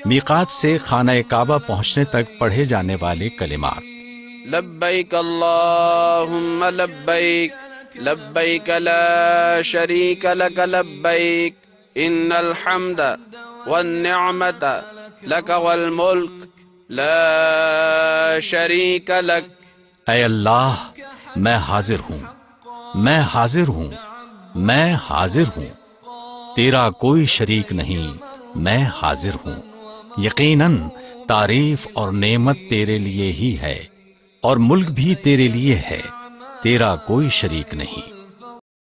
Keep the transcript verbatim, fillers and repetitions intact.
मीकात से खाना काबा पहुंचने तक पढ़े जाने वाले कलिमात। लब्बैक अल्लाहुम्मा लब्बैक, लब्बैक ला शरीक लक लब्बैक, इन्नल हम्द वन निअमत लक वल मुल्क ला शरीक लक। ऐ अल्लाह, मैं हाजिर हूँ, मैं हाजिर हूँ, मैं हाजिर हूँ। तेरा कोई शरीक नहीं, मैं हाजिर हूँ। यकीनन तारीफ और नेमत तेरे लिए ही है और मुल्क भी तेरे लिए है, तेरा कोई शरीक नहीं।